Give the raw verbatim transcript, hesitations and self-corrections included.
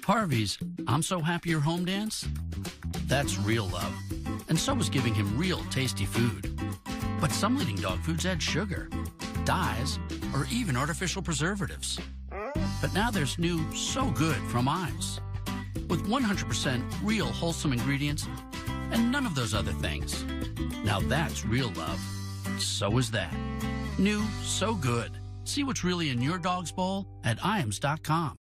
Harvey's I'm So Happy You're Home dance? That's real love. And so is giving him real tasty food. But some leading dog foods add sugar, dyes, or even artificial preservatives. But now there's new So Good from Iams, with one hundred percent real wholesome ingredients and none of those other things. Now that's real love. So is that. New So Good. See what's really in your dog's bowl at iams dot com.